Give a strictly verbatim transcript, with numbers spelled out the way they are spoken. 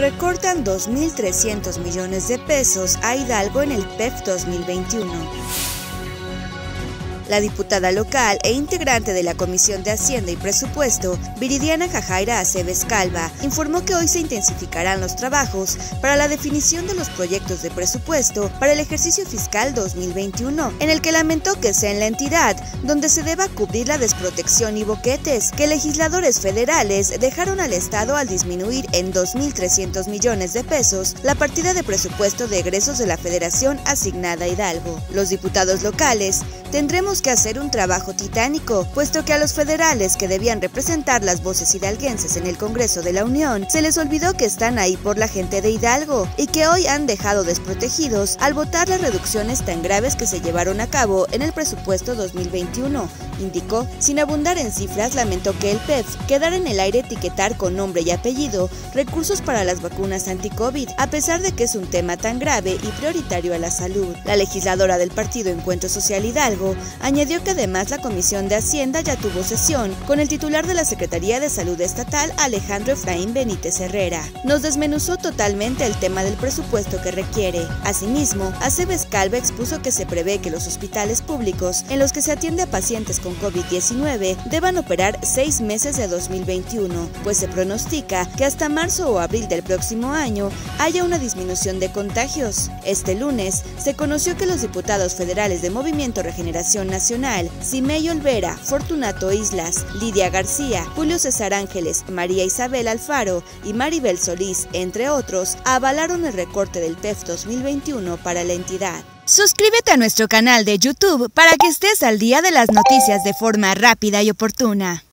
Recortan dos mil trescientos millones de pesos a Hidalgo en el P E F dos mil veintiuno. La diputada local e integrante de la Comisión de Hacienda y Presupuesto, Viridiana Jajaira Aceves Calva, informó que hoy se intensificarán los trabajos para la definición de los proyectos de presupuesto para el ejercicio fiscal dos mil veintiuno, en el que lamentó que sea en la entidad donde se deba cubrir la desprotección y boquetes que legisladores federales dejaron al Estado al disminuir en dos mil trescientos millones de pesos la partida de presupuesto de egresos de la Federación asignada a Hidalgo. Los diputados locales tendremos que hacer un trabajo titánico, puesto que a los federales que debían representar las voces hidalguenses en el Congreso de la Unión, se les olvidó que están ahí por la gente de Hidalgo y que hoy han dejado desprotegidos al votar las reducciones tan graves que se llevaron a cabo en el presupuesto dos mil veintiuno, indicó. Sin abundar en cifras, lamentó que el P E F quedara en el aire etiquetar con nombre y apellido recursos para las vacunas anti-COVID, a pesar de que es un tema tan grave y prioritario a la salud. La legisladora del partido Encuentro Social Hidalgo añadió que además la Comisión de Hacienda ya tuvo sesión con el titular de la Secretaría de Salud Estatal, Alejandro Efraín Benítez Herrera. Nos desmenuzó totalmente el tema del presupuesto que requiere. Asimismo, Aceves Calva expuso que se prevé que los hospitales públicos en los que se atiende a pacientes con COVID diecinueve deban operar seis meses de dos mil veintiuno, pues se pronostica que hasta marzo o abril del próximo año haya una disminución de contagios. Este lunes se conoció que los diputados federales de Movimiento Regeneración Nacional, Cimey Olvera, Fortunato Islas, Lidia García, Julio César Ángeles, María Isabel Alfaro y Maribel Solís, entre otros, avalaron el recorte del P E F dos mil veintiuno para la entidad. Suscríbete a nuestro canal de YouTube para que estés al día de las noticias de forma rápida y oportuna.